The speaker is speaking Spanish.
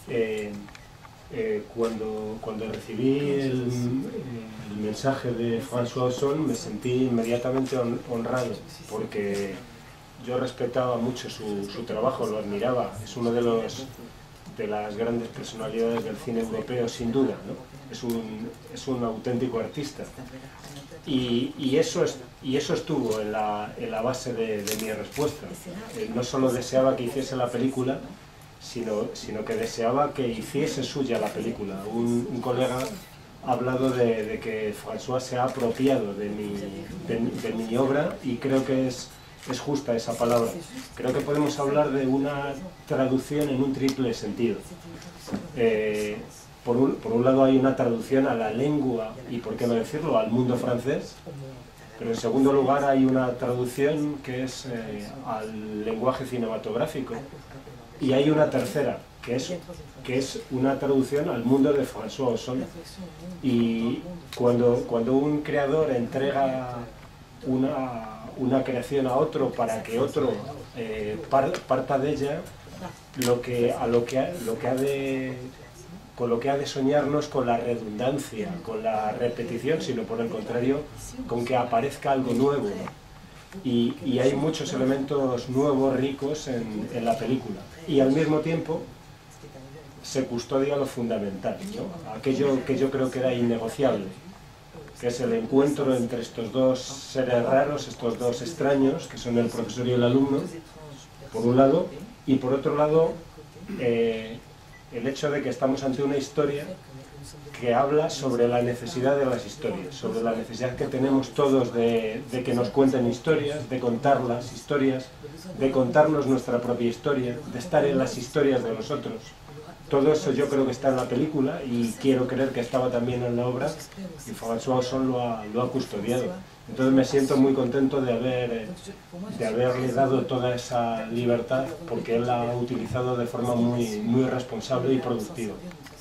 Cuando recibí el mensaje de François Ozon me sentí inmediatamente honrado, porque yo respetaba mucho su trabajo, lo admiraba. Es uno de las grandes personalidades del cine europeo, sin duda, ¿no? Es un auténtico artista. Y eso estuvo en la base de mi respuesta. No solo deseaba que hiciese la película, sino que deseaba que hiciese suya la película. Un colega ha hablado de que François se ha apropiado de mi obra, y creo que es justa esa palabra. Creo que podemos hablar de una traducción en un triple sentido. Por un lado hay una traducción a la lengua, y por qué no decirlo, al mundo francés, pero en segundo lugar hay una traducción que es al lenguaje cinematográfico, y hay una tercera, que es una traducción al mundo de François Ozon. Y cuando un creador entrega una creación a otro para que otro parta de ella, con lo que ha de soñar no es con la redundancia, con la repetición, sino por el contrario, con que aparezca algo nuevo, ¿no? Y hay muchos elementos nuevos, ricos en la película, y al mismo tiempo se custodia lo fundamental, ¿no? Aquello que yo creo que era innegociable, que es el encuentro entre estos dos seres raros, estos dos extraños, que son el profesor y el alumno, por un lado, y por otro lado, el hecho de que estamos ante una historia que habla sobre la necesidad de las historias, sobre la necesidad que tenemos todos de que nos cuenten historias, de contar las historias, de contarnos nuestra propia historia, de estar en las historias de los otros. Todo eso yo creo que está en la película, y quiero creer que estaba también en la obra, y François Ozon lo ha custodiado. Entonces me siento muy contento de haberle dado toda esa libertad, porque él la ha utilizado de forma muy responsable y productiva.